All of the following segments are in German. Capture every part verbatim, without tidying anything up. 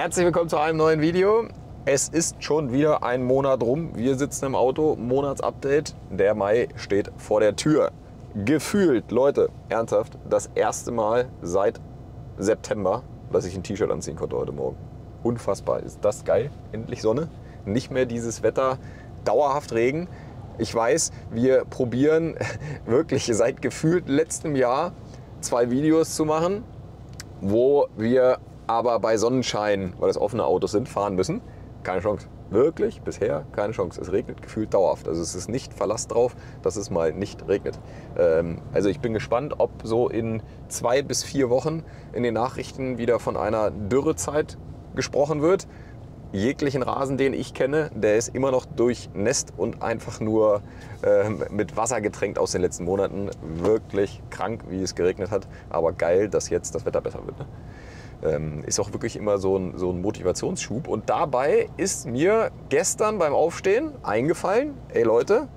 Herzlich willkommen zu einem neuen Video. Es ist schon wieder ein Monat rum. Wir sitzen im Auto, Monatsupdate. Der Mai steht vor der Tür. Gefühlt, Leute, ernsthaft, das erste Mal seit September, dass ich ein T-Shirt anziehen konnte heute Morgen. Unfassbar. Ist das geil? Endlich Sonne. Nicht mehr dieses Wetter, dauerhaft Regen. Ich weiß, wir probieren wirklich seit gefühlt letztem Jahr zwei Videos zu machen, wo wir aber bei Sonnenschein, weil das offene Autos sind, fahren müssen. Keine Chance. Wirklich, bisher keine Chance. Es regnet gefühlt dauerhaft. Also es ist nicht Verlass drauf, dass es mal nicht regnet. Ähm, also ich bin gespannt, ob so in zwei bis vier Wochen in den Nachrichten wieder von einer Dürrezeit gesprochen wird. Jeglichen Rasen, den ich kenne, der ist immer noch durchnässt und einfach nur äh, mit Wasser getränkt aus den letzten Monaten. Wirklich krank, wie es geregnet hat. Aber geil, dass jetzt das Wetter besser wird. Ne? Ähm, ist auch wirklich immer so ein, so ein Motivationsschub. Und dabei ist mir gestern beim Aufstehen eingefallen, ey Leute,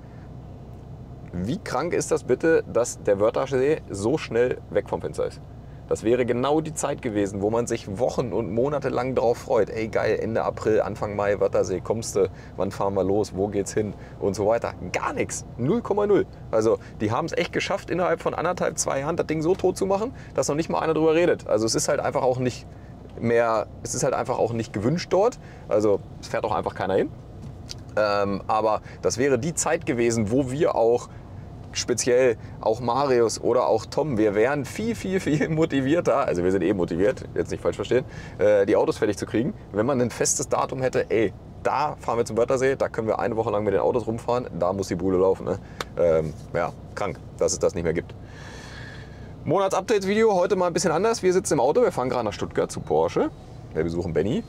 wie krank ist das bitte, dass der Wörthersee so schnell weg vom Fenster ist? Das wäre genau die Zeit gewesen, wo man sich Wochen und Monate lang drauf freut. Ey geil, Ende April, Anfang Mai, Wörthersee, kommst du, wann fahren wir los, wo geht's hin und so weiter. Gar nichts, null Komma null. Also die haben es echt geschafft, innerhalb von anderthalb, zwei Jahren das Ding so tot zu machen, dass noch nicht mal einer drüber redet. Also es ist halt einfach auch nicht mehr, es ist halt einfach auch nicht gewünscht dort. Also es fährt auch einfach keiner hin. Ähm, aber das wäre die Zeit gewesen, wo wir auch speziell auch Marius oder auch Tom, wir wären viel, viel, viel motivierter, also wir sind eh motiviert, jetzt nicht falsch verstehen, äh, die Autos fertig zu kriegen, wenn man ein festes Datum hätte, ey, da fahren wir zum Wörthersee, da können wir eine Woche lang mit den Autos rumfahren, da muss die Bude laufen. Ne? Ähm, ja, krank, dass es das nicht mehr gibt. Monats-Updates-Video, heute mal ein bisschen anders. Wir sitzen im Auto, wir fahren gerade nach Stuttgart zu Porsche, wir besuchen Benny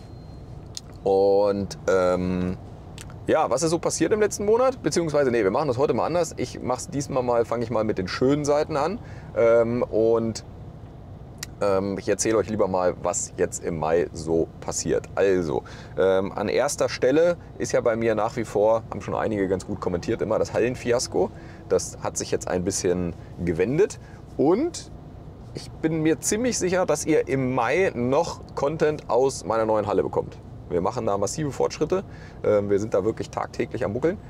und ähm, ja, was ist so passiert im letzten Monat? Beziehungsweise, nee, wir machen das heute mal anders. Ich mache es diesmal mal, fange ich mal mit den schönen Seiten an. Ähm, und ähm, ich erzähle euch lieber mal, was jetzt im Mai so passiert. Also, ähm, an erster Stelle ist ja bei mir nach wie vor, haben schon einige ganz gut kommentiert, immer das Hallenfiasko. Das hat sich jetzt ein bisschen gewendet. Und ich bin mir ziemlich sicher, dass ihr im Mai noch Content aus meiner neuen Halle bekommt. Wir machen da massive Fortschritte. Wir sind da wirklich tagtäglich am Buckeln.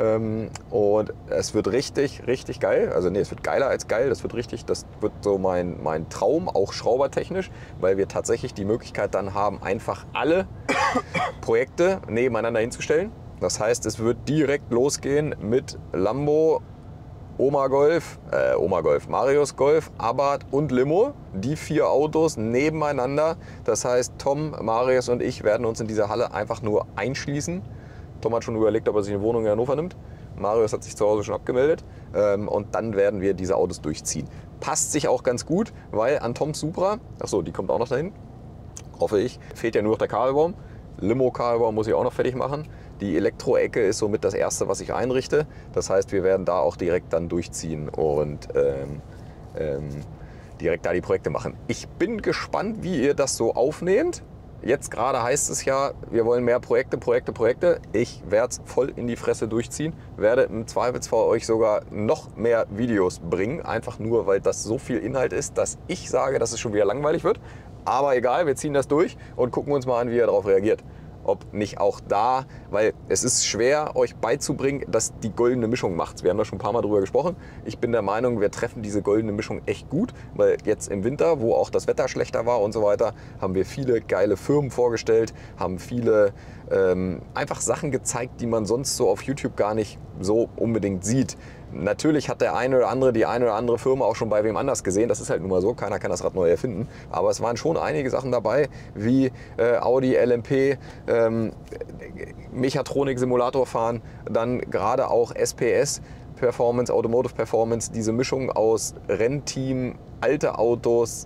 Und es wird richtig, richtig geil. Also nee, es wird geiler als geil. Das wird richtig, das wird so mein, mein Traum, auch schraubertechnisch, weil wir tatsächlich die Möglichkeit dann haben, einfach alle Projekte nebeneinander hinzustellen. Das heißt, es wird direkt losgehen mit Lambo, Oma Golf, äh, Oma Golf, Marius Golf, Abarth und Limo. Die vier Autos nebeneinander. Das heißt, Tom, Marius und ich werden uns in dieser Halle einfach nur einschließen. Tom hat schon überlegt, ob er sich eine Wohnung in Hannover nimmt. Marius hat sich zu Hause schon abgemeldet. Ähm, und dann werden wir diese Autos durchziehen. Passt sich auch ganz gut, weil an Toms Supra, achso, die kommt auch noch dahin, hoffe ich, fehlt ja nur noch der Kabelbaum. Limo-Kabelbaum muss ich auch noch fertig machen. Die Elektro-Ecke ist somit das erste, was ich einrichte. Das heißt, wir werden da auch direkt dann durchziehen und ähm, ähm, direkt da die Projekte machen. Ich bin gespannt, wie ihr das so aufnehmt. Jetzt gerade heißt es ja, wir wollen mehr Projekte, Projekte, Projekte. Ich werde es voll in die Fresse durchziehen. Werde im Zweifelsfall euch sogar noch mehr Videos bringen. Einfach nur, weil das so viel Inhalt ist, dass ich sage, dass es schon wieder langweilig wird. Aber egal, wir ziehen das durch und gucken uns mal an, wie ihr darauf reagiert. Ob nicht auch da, weil es ist schwer, euch beizubringen, dass die goldene Mischung macht. Wir haben da schon ein paar Mal drüber gesprochen. Ich bin der Meinung, wir treffen diese goldene Mischung echt gut, weil jetzt im Winter, wo auch das Wetter schlechter war und so weiter, haben wir viele geile Firmen vorgestellt, haben viele ähm, einfach Sachen gezeigt, die man sonst so auf YouTube gar nicht so unbedingt sieht. Natürlich hat der eine oder andere die eine oder andere Firma auch schon bei wem anders gesehen. Das ist halt nun mal so, keiner kann das Rad neu erfinden. Aber es waren schon einige Sachen dabei, wie äh, Audi L M P, ähm, Mechatronik-Simulator fahren, dann gerade auch S P S, Performance, Automotive Performance, diese Mischung aus Rennteam, alte Autos,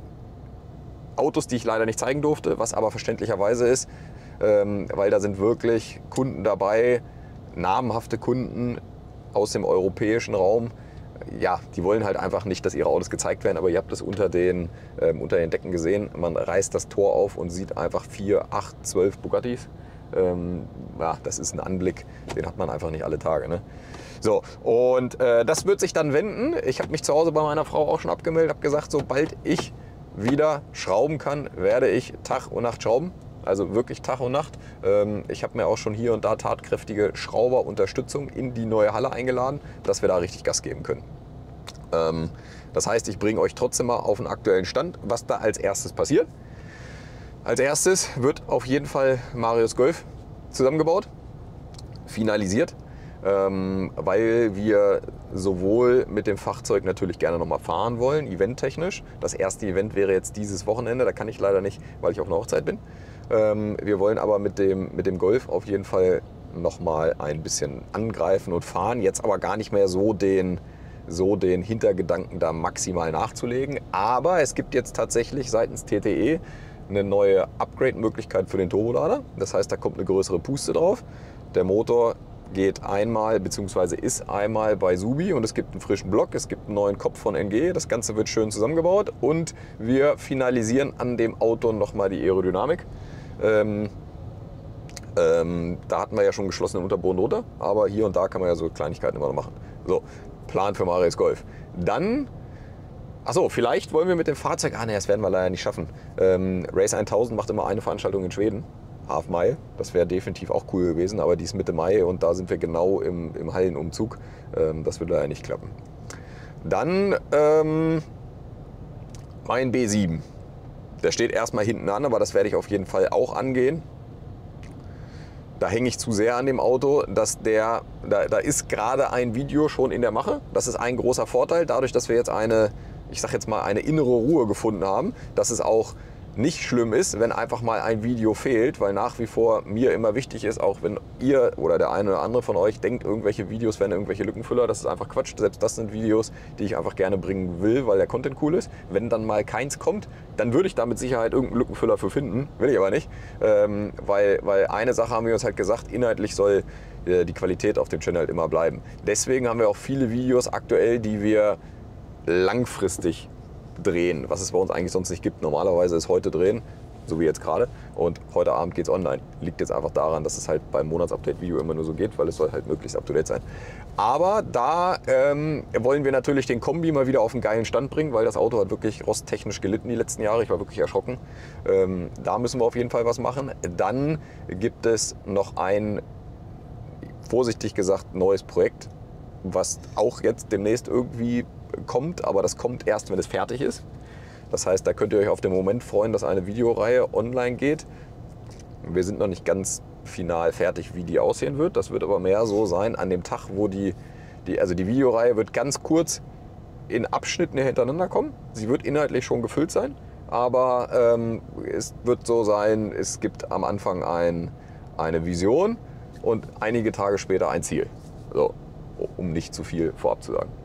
Autos, die ich leider nicht zeigen durfte, was aber verständlicherweise ist, ähm, weil da sind wirklich Kunden dabei, namhafte Kunden aus dem europäischen Raum. Ja, die wollen halt einfach nicht, dass ihre Autos gezeigt werden, aber ihr habt es unter den, ähm, unter den Decken gesehen. Man reißt das Tor auf und sieht einfach vier, acht, zwölf Bugattis. Ähm, ja, das ist ein Anblick, den hat man einfach nicht alle Tage. Ne? So, und äh, das wird sich dann wenden. Ich habe mich zu Hause bei meiner Frau auch schon abgemeldet, habe gesagt, sobald ich wieder schrauben kann, werde ich Tag und Nacht schrauben. also wirklich Tag und Nacht. Ähm, ich habe mir auch schon hier und da tatkräftige Schrauberunterstützung in die neue Halle eingeladen, dass wir da richtig Gas geben können. Ähm, das heißt, ich bringe euch trotzdem mal auf den aktuellen Stand, was da als erstes passiert. Als erstes wird auf jeden Fall Marius Golf zusammengebaut, finalisiert, ähm, weil wir sowohl mit dem Fahrzeug natürlich gerne nochmal fahren wollen, eventtechnisch. Das erste Event wäre jetzt dieses Wochenende, da kann ich leider nicht, weil ich auf einer Hochzeit bin. Ähm, wir wollen aber mit dem, mit dem Golf auf jeden Fall nochmal ein bisschen angreifen und fahren, jetzt aber gar nicht mehr so den, so den Hintergedanken da maximal nachzulegen. Aber es gibt jetzt tatsächlich seitens T T E eine neue Upgrade-Möglichkeit für den Turbolader. Das heißt, da kommt eine größere Puste drauf. Der Motor geht einmal bzw. ist einmal bei Subi und es gibt einen frischen Block, es gibt einen neuen Kopf von N G. Das Ganze wird schön zusammengebaut und wir finalisieren an dem Auto nochmal die Aerodynamik. Ähm, ähm, da hatten wir ja schon geschlossenen Unterboden drunter, aber hier und da kann man ja so Kleinigkeiten immer noch machen. So, Plan für Marius Golf. Dann, achso, vielleicht wollen wir mit dem Fahrzeug, ah ne, das werden wir leider nicht schaffen. Ähm, Race tausend macht immer eine Veranstaltung in Schweden. Half Mai, das wäre definitiv auch cool gewesen, aber die ist Mitte Mai und da sind wir genau im, im Hallenumzug. Ähm, das wird leider nicht klappen. Dann ähm, mein B sieben. Der steht erstmal hinten an, aber das werde ich auf jeden Fall auch angehen. Da hänge ich zu sehr an dem Auto, dass der, da, da ist gerade ein Video schon in der Mache. Das ist ein großer Vorteil, dadurch, dass wir jetzt eine, ich sag jetzt mal, eine innere Ruhe gefunden haben, dass es auch nicht schlimm ist, wenn einfach mal ein Video fehlt, weil nach wie vor mir immer wichtig ist, auch wenn ihr oder der eine oder andere von euch denkt, irgendwelche Videos wären irgendwelche Lückenfüller, das ist einfach Quatsch. Selbst das sind Videos, die ich einfach gerne bringen will, weil der Content cool ist. Wenn dann mal keins kommt, dann würde ich da mit Sicherheit irgendeinen Lückenfüller für finden, will ich aber nicht, ähm, weil, weil eine Sache haben wir uns halt gesagt, inhaltlich soll äh, die Qualität auf dem Channel halt immer bleiben. Deswegen haben wir auch viele Videos aktuell, die wir langfristig drehen, was es bei uns eigentlich sonst nicht gibt. Normalerweise ist heute drehen, so wie jetzt gerade, und heute Abend geht es online. Liegt jetzt einfach daran, dass es halt beim Monatsupdate-Video immer nur so geht, weil es soll halt möglichst up-to-date sein. Aber da ähm, wollen wir natürlich den Kombi mal wieder auf einen geilen Stand bringen, weil das Auto hat wirklich rosttechnisch gelitten die letzten Jahre. Ich war wirklich erschrocken. Ähm, da müssen wir auf jeden Fall was machen. Dann gibt es noch ein, vorsichtig gesagt, neues Projekt, was auch jetzt demnächst irgendwie kommt, aber das kommt erst, wenn es fertig ist. Das heißt, da könnt ihr euch auf den Moment freuen, dass eine Videoreihe online geht. Wir sind noch nicht ganz final fertig, wie die aussehen wird. Das wird aber mehr so sein an dem Tag, wo die, die also die Videoreihe wird ganz kurz in Abschnitten hintereinander kommen. Sie wird inhaltlich schon gefüllt sein, aber ähm, es wird so sein, es gibt am Anfang ein, eine Vision und einige Tage später ein Ziel. So, um nicht zu viel vorab zu sagen.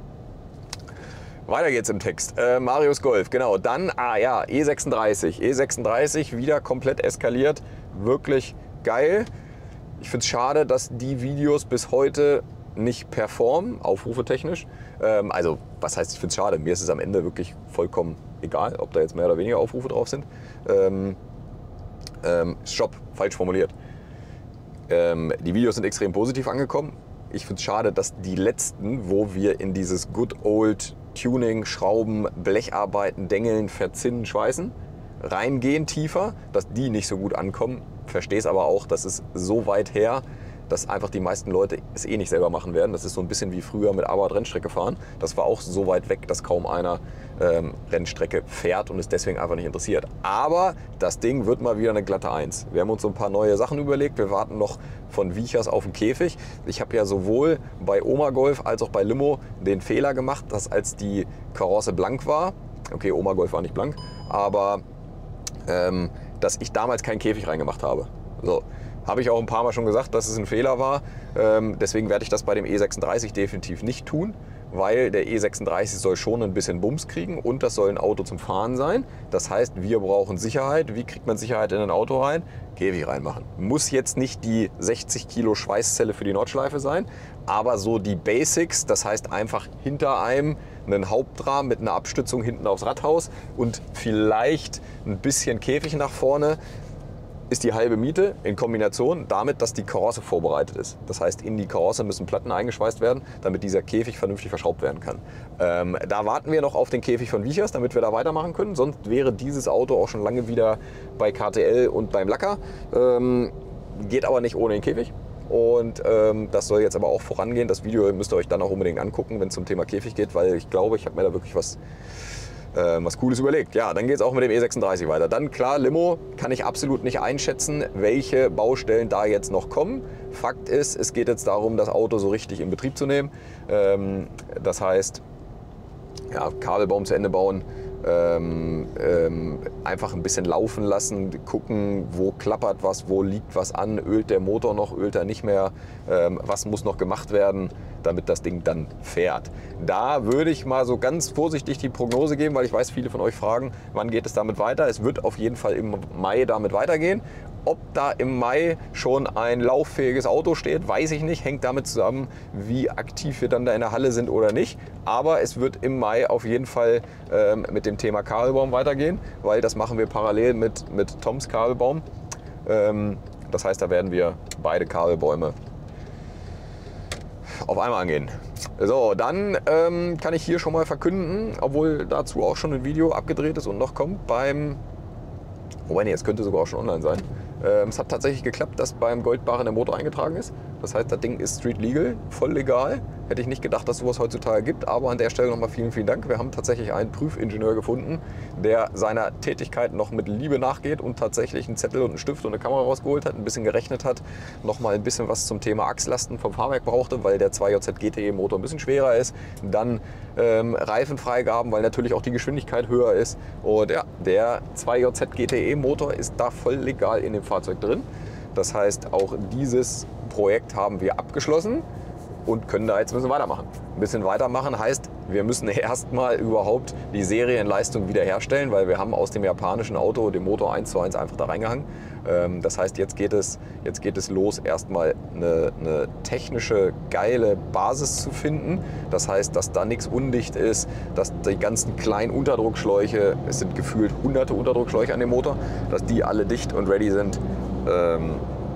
Weiter geht's im Text. Äh, Marius Golf, genau. Dann, ah ja, E sechsunddreißig. E sechsunddreißig wieder komplett eskaliert. Wirklich geil. Ich finde es schade, dass die Videos bis heute nicht performen, aufrufetechnisch. Ähm, also, was heißt, ich finde es schade? Mir ist es am Ende wirklich vollkommen egal, ob da jetzt mehr oder weniger Aufrufe drauf sind. Ähm, ähm, Stopp, falsch formuliert. Ähm, die Videos sind extrem positiv angekommen. Ich finde es schade, dass die letzten, wo wir in dieses Good Old Tuning, Schrauben, Blecharbeiten, Dengeln, Verzinnen, Schweißen reingehen tiefer, dass die nicht so gut ankommen. Verstehe es aber auch, dass es so weit her, dass einfach die meisten Leute es eh nicht selber machen werden. Das ist so ein bisschen wie früher mit Abarth Rennstrecke fahren. Das war auch so weit weg, dass kaum einer ähm, Rennstrecke fährt und es deswegen einfach nicht interessiert. Aber das Ding wird mal wieder eine glatte Eins. Wir haben uns so ein paar neue Sachen überlegt. Wir warten noch von Wiechers auf den Käfig. Ich habe ja sowohl bei Oma Golf als auch bei Limo den Fehler gemacht, dass als die Karosse blank war, okay, Oma Golf war nicht blank, aber ähm, dass ich damals keinen Käfig reingemacht habe. So. Habe ich auch ein paar Mal schon gesagt, dass es ein Fehler war. Ähm, deswegen werde ich das bei dem E sechsunddreißig definitiv nicht tun, weil der E sechsunddreißig soll schon ein bisschen Bums kriegen und das soll ein Auto zum Fahren sein. Das heißt, wir brauchen Sicherheit. Wie kriegt man Sicherheit in ein Auto rein? Käfig reinmachen. Muss jetzt nicht die sechzig Kilo Schweißzelle für die Nordschleife sein, aber so die Basics, das heißt einfach hinter einem einen Hauptrahmen mit einer Abstützung hinten aufs Radhaus und vielleicht ein bisschen Käfig nach vorne. ist die halbe Miete in Kombination damit, dass die Karosse vorbereitet ist. Das heißt, in die Karosse müssen Platten eingeschweißt werden, damit dieser Käfig vernünftig verschraubt werden kann. Ähm, da warten wir noch auf den Käfig von Wiechers, damit wir da weitermachen können. Sonst wäre dieses Auto auch schon lange wieder bei K T L und beim Lacker. Ähm, geht aber nicht ohne den Käfig. Und ähm, das soll jetzt aber auch vorangehen. Das Video müsst ihr euch dann auch unbedingt angucken, wenn es zum Thema Käfig geht, weil ich glaube, ich habe mir da wirklich was was Cooles überlegt. Ja, dann geht es auch mit dem E sechsunddreißig weiter. Dann klar, Limo kann ich absolut nicht einschätzen, welche Baustellen da jetzt noch kommen. Fakt ist, es geht jetzt darum, das Auto so richtig in Betrieb zu nehmen. Ähm, das heißt, ja, Kabelbaum zu Ende bauen, ähm, ähm, einfach ein bisschen laufen lassen, gucken, wo klappert was, wo liegt was an, ölt der Motor noch, ölt er nicht mehr, ähm, was muss noch gemacht werden, damit das Ding dann fährt. Da würde ich mal so ganz vorsichtig die Prognose geben, weil ich weiß, viele von euch fragen, wann geht es damit weiter. Es wird auf jeden Fall im Mai damit weitergehen. Ob da im Mai schon ein lauffähiges Auto steht, weiß ich nicht. Hängt damit zusammen, wie aktiv wir dann da in der Halle sind oder nicht. Aber es wird im Mai auf jeden Fall ähm, mit dem Thema Kabelbaum weitergehen, weil das machen wir parallel mit, mit Toms Kabelbaum. Ähm, das heißt, da werden wir beide Kabelbäume auf einmal angehen. So, dann ähm, kann ich hier schon mal verkünden, obwohl dazu auch schon ein Video abgedreht ist und noch kommt beim, wobei nee, es könnte sogar auch schon online sein. Ähm, es hat tatsächlich geklappt, dass beim Goldbarren der Motor eingetragen ist. Das heißt, das Ding ist street legal, voll legal. Hätte ich nicht gedacht, dass sowas heutzutage gibt, aber an der Stelle nochmal vielen, vielen Dank. Wir haben tatsächlich einen Prüfingenieur gefunden, der seiner Tätigkeit noch mit Liebe nachgeht und tatsächlich einen Zettel und einen Stift und eine Kamera rausgeholt hat, ein bisschen gerechnet hat, nochmal ein bisschen was zum Thema Achslasten vom Fahrwerk brauchte, weil der zwei J Z G T E Motor ein bisschen schwerer ist. Dann ähm, Reifenfreigaben, weil natürlich auch die Geschwindigkeit höher ist. Und ja, der zwei J Z G T E Motor ist da voll legal in dem Fahrzeug drin. Das heißt, auch dieses Projekt haben wir abgeschlossen und können da jetzt ein bisschen weitermachen. Ein bisschen weitermachen heißt, wir müssen erstmal überhaupt die Serienleistung wiederherstellen, weil wir haben aus dem japanischen Auto den Motor eins zu eins einfach da reingehangen. Das heißt, jetzt geht es, jetzt geht es los, erstmal eine, eine technische, geile Basis zu finden. Das heißt, dass da nichts undicht ist, dass die ganzen kleinen Unterdruckschläuche, es sind gefühlt hunderte Unterdruckschläuche an dem Motor, dass die alle dicht und ready sind. Ähm,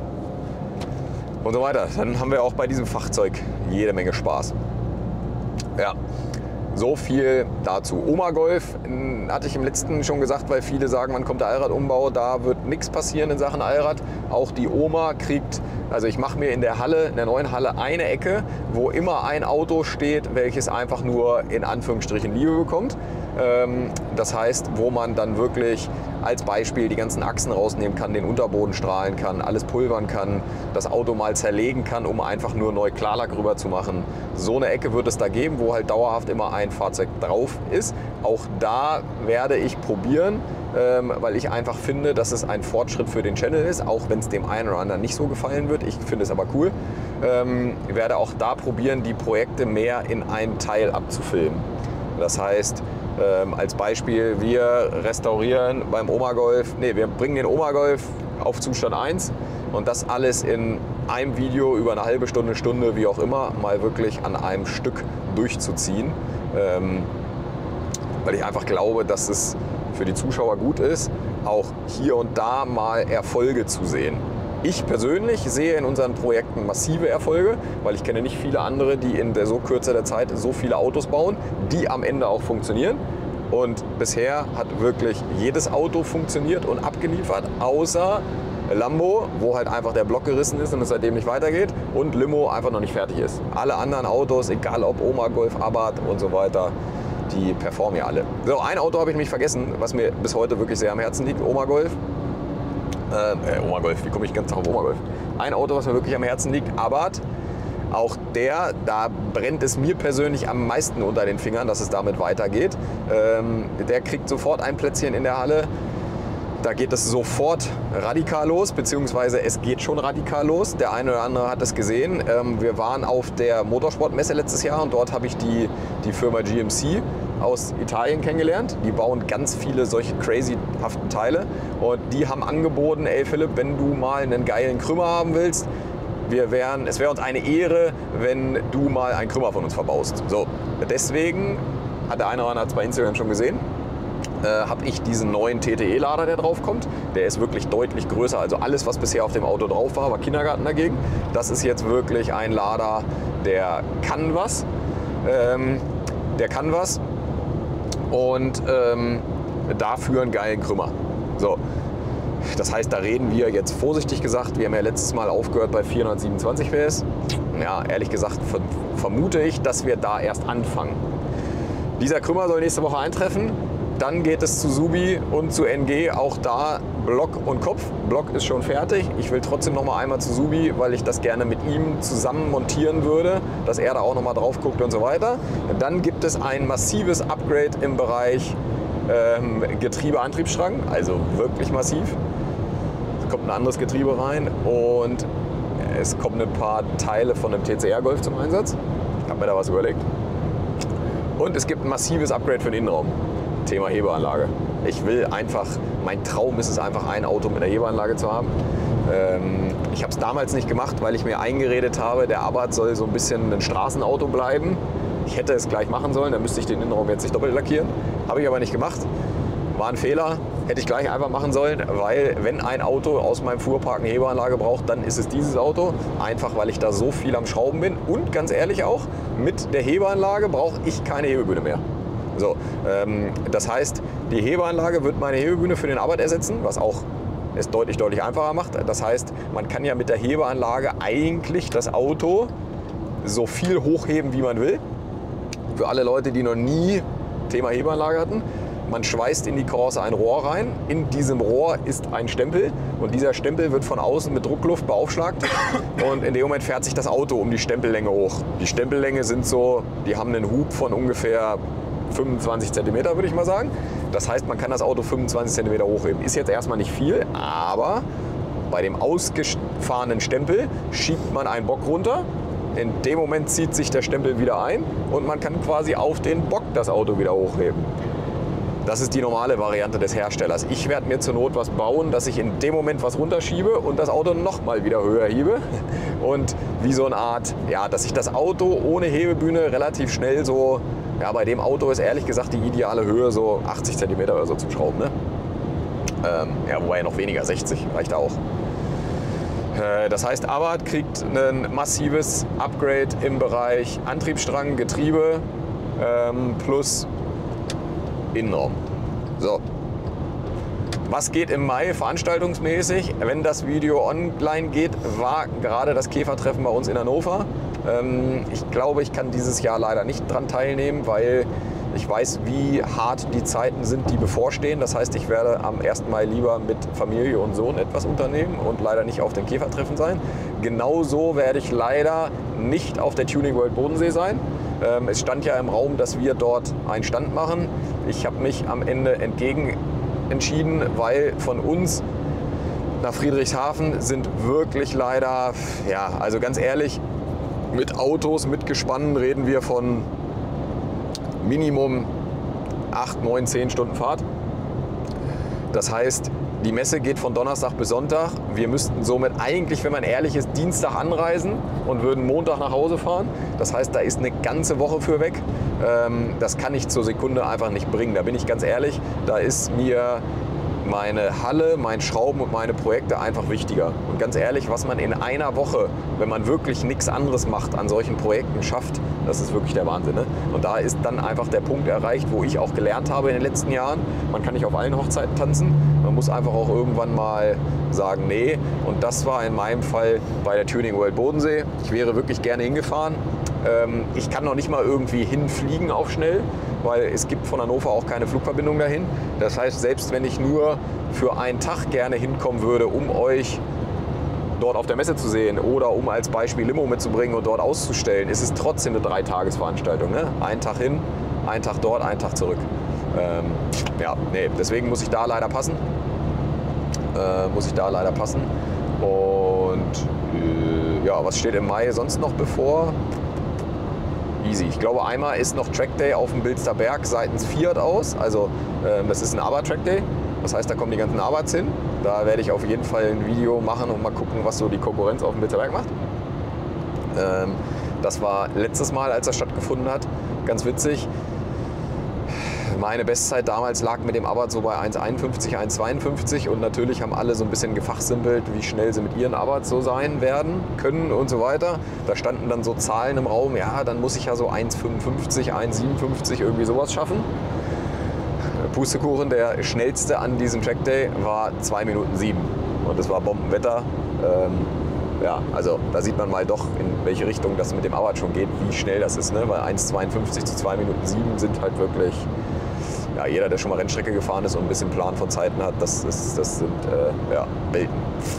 und so weiter. Dann haben wir auch bei diesem Fahrzeug jede Menge Spaß. Ja, so viel dazu. Oma Golf hatte ich im letzten schon gesagt, weil viele sagen, wann kommt der Allradumbau. Da wird nichts passieren in Sachen Allrad. Auch die Oma kriegt, also ich mache mir in der Halle, in der neuen Halle eine Ecke, wo immer ein Auto steht, welches einfach nur in Anführungsstrichen Liebe bekommt. Das heißt, wo man dann wirklich als Beispiel die ganzen Achsen rausnehmen kann, den Unterboden strahlen kann, alles pulvern kann, das Auto mal zerlegen kann, um einfach nur neu Klarlack rüber zu machen. So eine Ecke wird es da geben, wo halt dauerhaft immer ein Fahrzeug drauf ist. Auch da werde ich probieren, weil ich einfach finde, dass es ein Fortschritt für den Channel ist, auch wenn es dem einen oder anderen nicht so gefallen wird. Ich finde es aber cool. Ich werde auch da probieren, die Projekte mehr in einem Teil abzufilmen. Das heißt, Ähm, als Beispiel, wir restaurieren beim Oma Golf, nee, wir bringen den Oma Golf auf Zustand eins und das alles in einem Video über eine halbe Stunde, Stunde, wie auch immer, mal wirklich an einem Stück durchzuziehen. Ähm, weil ich einfach glaube, dass es für die Zuschauer gut ist, auch hier und da mal Erfolge zu sehen. Ich persönlich sehe in unseren Projekten massive Erfolge, weil ich kenne nicht viele andere, die in der so Kürze der Zeit so viele Autos bauen, die am Ende auch funktionieren. Und bisher hat wirklich jedes Auto funktioniert und abgeliefert, außer Lambo, wo halt einfach der Block gerissen ist und es seitdem nicht weitergeht, und Limo einfach noch nicht fertig ist. Alle anderen Autos, egal ob Oma Golf, Abarth und so weiter, die performen ja alle. So, ein Auto habe ich nämlich vergessen, was mir bis heute wirklich sehr am Herzen liegt, Oma Golf. Äh, Oma Golf, wie komme ich ganz auf Oma Golf? Ein Auto, was mir wirklich am Herzen liegt, Abarth. Auch der, da brennt es mir persönlich am meisten unter den Fingern, dass es damit weitergeht. Ähm, der kriegt sofort ein Plätzchen in der Halle. Da geht es sofort radikal los, beziehungsweise es geht schon radikal los. Der eine oder andere hat es gesehen. Ähm, wir waren auf der Motorsportmesse letztes Jahr und dort habe ich die, die Firma G M C aus Italien kennengelernt. Die bauen ganz viele solche crazyhaften Teile und die haben angeboten, ey Philipp, wenn du mal einen geilen Krümmer haben willst, wir wären, es wäre uns eine Ehre, wenn du mal einen Krümmer von uns verbaust. So, deswegen, hat der eine oder andere es bei Instagram schon gesehen, äh, habe ich diesen neuen T T E-Lader, der drauf kommt. Der ist wirklich deutlich größer. Also alles, was bisher auf dem Auto drauf war, war Kindergarten dagegen. Das ist jetzt wirklich ein Lader, der kann was. Ähm, der kann was. Und ähm, dafür einen geilen Krümmer. So. Das heißt, da reden wir jetzt vorsichtig gesagt, wir haben ja letztes Mal aufgehört bei vierhundertsiebenundzwanzig P S. Ja, ehrlich gesagt vermute ich, dass wir da erst anfangen. Dieser Krümmer soll nächste Woche eintreffen. Dann geht es zu Subi und zu N G. Auch da Block und Kopf. Block ist schon fertig. Ich will trotzdem noch mal einmal zu Subi, weil ich das gerne mit ihm zusammen montieren würde, dass er da auch noch mal drauf guckt und so weiter. Dann gibt es ein massives Upgrade im Bereich ähm, Getriebe-Antriebsstrang, also wirklich massiv. Es kommt ein anderes Getriebe rein und es kommen ein paar Teile von einem T C R Golf zum Einsatz. Ich habe mir da was überlegt. Und es gibt ein massives Upgrade für den Innenraum. Thema Hebeanlage. Ich will einfach, mein Traum ist es einfach, ein Auto mit einer Hebeanlage zu haben. Ähm, ich habe es damals nicht gemacht, weil ich mir eingeredet habe, der Abarth soll so ein bisschen ein Straßenauto bleiben. Ich hätte es gleich machen sollen, dann müsste ich den Innenraum jetzt nicht doppelt lackieren. Habe ich aber nicht gemacht. War ein Fehler. Hätte ich gleich einfach machen sollen, weil wenn ein Auto aus meinem Fuhrpark eine Hebeanlage braucht, dann ist es dieses Auto. Einfach, weil ich da so viel am Schrauben bin. Und ganz ehrlich auch, mit der Hebeanlage brauche ich keine Hebebühne mehr. So, ähm, das heißt, die Hebeanlage wird meine Hebebühne für den Abarth ersetzen, was auch es deutlich, deutlich einfacher macht. Das heißt, man kann ja mit der Hebeanlage eigentlich das Auto so viel hochheben, wie man will. Für alle Leute, die noch nie Thema Hebeanlage hatten. Man schweißt in die Karosse ein Rohr rein. In diesem Rohr ist ein Stempel und dieser Stempel wird von außen mit Druckluft beaufschlagt und in dem Moment fährt sich das Auto um die Stempellänge hoch. Die Stempellänge sind so, die haben einen Hub von ungefähr fünfundzwanzig Zentimeter, würde ich mal sagen. Das heißt, man kann das Auto fünfundzwanzig Zentimeter hochheben. Ist jetzt erstmal nicht viel, aber bei dem ausgefahrenen Stempel schiebt man einen Bock runter. In dem Moment zieht sich der Stempel wieder ein und man kann quasi auf den Bock das Auto wieder hochheben. Das ist die normale Variante des Herstellers. Ich werde mir zur Not was bauen, dass ich in dem Moment was runterschiebe und das Auto nochmal wieder höher hebe. Und wie so eine Art, ja, dass ich das Auto ohne Hebebühne relativ schnell so, ja, bei dem Auto ist ehrlich gesagt die ideale Höhe so achtzig Zentimeter oder so zum Schrauben. Ne? Ähm, ja, wobei noch weniger, sechzig reicht auch. Äh, das heißt, Abarth kriegt ein massives Upgrade im Bereich Antriebsstrang, Getriebe ähm, plus Innenraum. So. Was geht im Mai veranstaltungsmäßig? Wenn das Video online geht, war gerade das Käfertreffen bei uns in Hannover. Ähm, ich glaube, ich kann dieses Jahr leider nicht dran teilnehmen, weil ich weiß, wie hart die Zeiten sind, die bevorstehen. Das heißt, ich werde am ersten Mai lieber mit Familie und Sohn etwas unternehmen und leider nicht auf dem Käfertreffen sein. Genauso werde ich leider nicht auf der Tuning World Bodensee sein. Ähm, es stand ja im Raum, dass wir dort einen Stand machen. Ich habe mich am Ende entgegen entschieden, weil von uns nach Friedrichshafen sind wirklich leider, ja, also ganz ehrlich, mit Autos, mit Gespannen reden wir von Minimum acht, neun, zehn Stunden Fahrt. Das heißt, die Messe geht von Donnerstag bis Sonntag. Wir müssten somit eigentlich, wenn man ehrlich ist, Dienstag anreisen und würden Montag nach Hause fahren. Das heißt, da ist eine ganze Woche für weg. Das kann ich zur Sekunde einfach nicht bringen. Da bin ich ganz ehrlich, da ist mir meine Halle, mein Schrauben und meine Projekte einfach wichtiger. Und ganz ehrlich, was man in einer Woche, wenn man wirklich nichts anderes macht, an solchen Projekten schafft, das ist wirklich der Wahnsinn. Ne? Und da ist dann einfach der Punkt erreicht, wo ich auch gelernt habe in den letzten Jahren, man kann nicht auf allen Hochzeiten tanzen. Man muss einfach auch irgendwann mal sagen, nee. Und das war in meinem Fall bei der Tuning World Bodensee. Ich wäre wirklich gerne hingefahren. Ähm, ich kann noch nicht mal irgendwie hinfliegen auf schnell, weil es gibt von Hannover auch keine Flugverbindung dahin. Das heißt, selbst wenn ich nur für einen Tag gerne hinkommen würde, um euch dort auf der Messe zu sehen oder um als Beispiel Limo mitzubringen und dort auszustellen, ist es trotzdem eine Dreitagesveranstaltung. Ne? Ein Tag hin, ein Tag dort, ein Tag zurück. Ähm, ja, nee, deswegen muss ich da leider passen. Äh, muss ich da leider passen. Und äh, ja, was steht im Mai sonst noch bevor? Easy. Ich glaube, einmal ist noch Track Day auf dem Bilster Berg seitens Fiat aus. Also ähm, das ist ein Abarth Track Day. Das heißt, da kommen die ganzen Abarths hin. Da werde ich auf jeden Fall ein Video machen und mal gucken, was so die Konkurrenz auf dem Bilster Berg macht. Ähm, das war letztes Mal, als das stattgefunden hat, ganz witzig. meine Bestzeit damals lag mit dem Abarth so bei eins einundfünfzig, eins zweiundfünfzig und natürlich haben alle so ein bisschen gefachsimpelt, wie schnell sie mit ihren Abarths so sein werden können und so weiter. Da standen dann so Zahlen im Raum, ja, dann muss ich ja so eins fünfundfünfzig, eins siebenundfünfzig irgendwie sowas schaffen. Pustekuchen, der schnellste an diesem Trackday war zwei Minuten sieben und es war Bombenwetter. Ähm, Ja, also da sieht man mal doch, in welche Richtung das mit dem Abarth schon geht, wie schnell das ist. Ne? Weil eins zweiundfünfzig zu zwei Minuten sieben sind halt wirklich, ja, jeder, der schon mal Rennstrecke gefahren ist und ein bisschen Plan von Zeiten hat, das, ist, das sind äh, ja, Welten.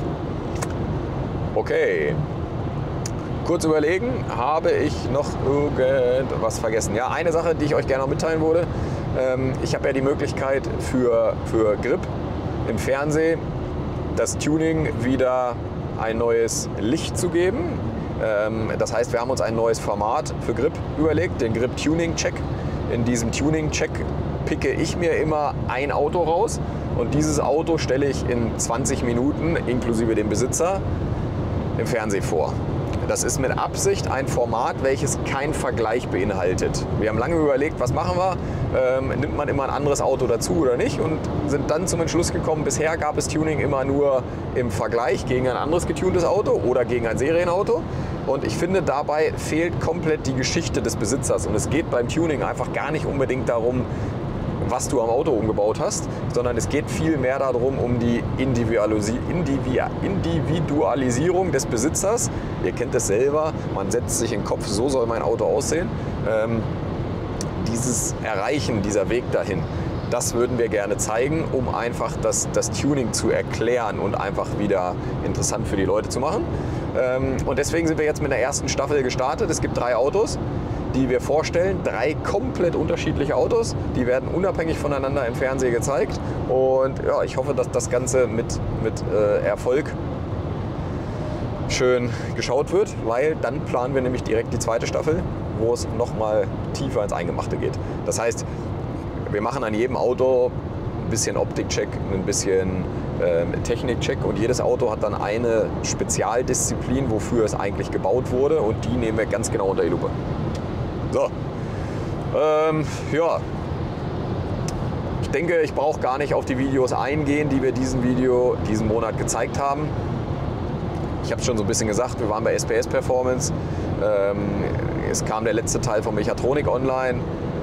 Okay, kurz überlegen, habe ich noch irgendwas vergessen? Ja, eine Sache, die ich euch gerne noch mitteilen würde. Ähm, ich habe ja die Möglichkeit für, für Grip im Fernsehen das Tuning wieder ein neues Licht zu geben. Das heißt, wir haben uns ein neues Format für Grip überlegt, den Grip Tuning Check. In diesem Tuning Check picke ich mir immer ein Auto raus und dieses Auto stelle ich in zwanzig Minuten inklusive dem Besitzer im Fernsehen vor. Das ist mit Absicht ein Format, welches keinen Vergleich beinhaltet. Wir haben lange überlegt, was machen wir? Ähm, nimmt man immer ein anderes Auto dazu oder nicht? Und sind dann zum Entschluss gekommen, bisher gab es Tuning immer nur im Vergleich gegen ein anderes getuntes Auto oder gegen ein Serienauto. Und ich finde, dabei fehlt komplett die Geschichte des Besitzers. Und es geht beim Tuning einfach gar nicht unbedingt darum, was du am Auto umgebaut hast, sondern es geht viel mehr darum, um die Individualisi- Individualisierung des Besitzers. Ihr kennt es selber, man setzt sich in den Kopf, so soll mein Auto aussehen. Ähm, dieses Erreichen, dieser Weg dahin, das würden wir gerne zeigen, um einfach das, das Tuning zu erklären und einfach wieder interessant für die Leute zu machen. Ähm, und deswegen sind wir jetzt mit der ersten Staffel gestartet. Es gibt drei Autos, die wir vorstellen. Drei komplett unterschiedliche Autos. Die werden unabhängig voneinander im Fernsehen gezeigt. Und ja, ich hoffe, dass das Ganze mit, mit äh, Erfolg schön geschaut wird, weil dann planen wir nämlich direkt die zweite Staffel, wo es nochmal tiefer ins Eingemachte geht. Das heißt, wir machen an jedem Auto ein bisschen Optikcheck, ein bisschen ähm, Technikcheck und jedes Auto hat dann eine Spezialdisziplin, wofür es eigentlich gebaut wurde und die nehmen wir ganz genau unter die Lupe. So, ähm, ja, ich denke, ich brauche gar nicht auf die Videos eingehen, die wir diesen Video, diesen Monat gezeigt haben. Ich habe es schon so ein bisschen gesagt, wir waren bei S P S Performance, ähm, es kam der letzte Teil von Mechatronik online,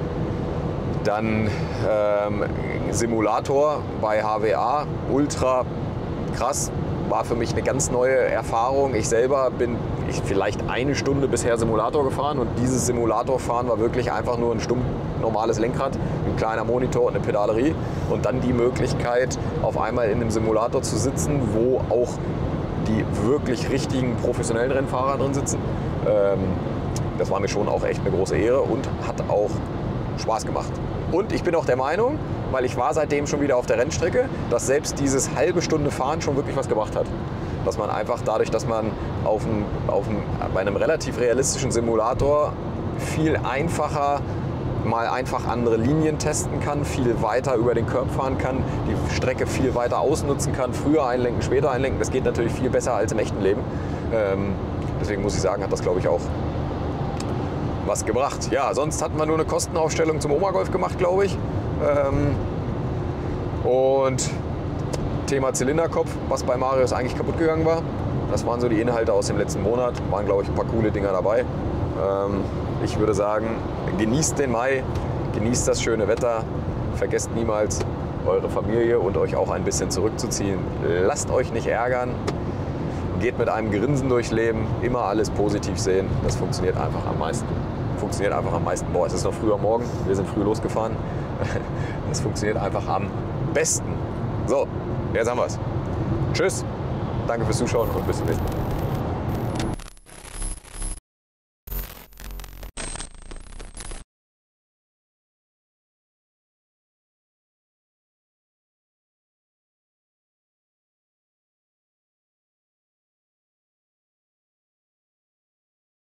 dann ähm, Simulator bei H W A, ultra krass, war für mich eine ganz neue Erfahrung. Ich selber bin ich vielleicht eine Stunde bisher Simulator gefahren und dieses Simulatorfahren war wirklich einfach nur ein stumpf normales Lenkrad, ein kleiner Monitor und eine Pedalerie und dann die Möglichkeit, auf einmal in einem Simulator zu sitzen, wo auch die wirklich richtigen professionellen Rennfahrer drin sitzen. Ähm, das war mir schon auch echt eine große Ehre und hat auch Spaß gemacht. Und ich bin auch der Meinung, weil ich war seitdem schon wieder auf der Rennstrecke, dass selbst dieses halbe Stunde Fahren schon wirklich was gebracht hat. Dass man einfach dadurch, dass man auf einem, auf einem, bei einem relativ realistischen Simulator viel einfacher mal einfach andere Linien testen kann, viel weiter über den Curb fahren kann, die Strecke viel weiter ausnutzen kann, früher einlenken, später einlenken. Das geht natürlich viel besser als im echten Leben. Ähm, deswegen muss ich sagen, hat das, glaube ich, auch was gebracht. Ja, sonst hatten wir nur eine Kostenaufstellung zum Omagolf gemacht, glaube ich. Ähm, und Thema Zylinderkopf, was bei Marius eigentlich kaputt gegangen war. Das waren so die Inhalte aus dem letzten Monat. Waren, glaube ich, ein paar coole Dinger dabei. Ähm, ich würde sagen, genießt den Mai, genießt das schöne Wetter. Vergesst niemals, eure Familie und euch auch ein bisschen zurückzuziehen. Lasst euch nicht ärgern. Geht mit einem Grinsen durchs Leben. Immer alles positiv sehen. Das funktioniert einfach am meisten. Funktioniert einfach am meisten. Boah, es ist noch früh am Morgen. Wir sind früh losgefahren. Das funktioniert einfach am besten. So, jetzt haben wir es. Tschüss. Danke fürs Zuschauen und bis zum nächsten Mal.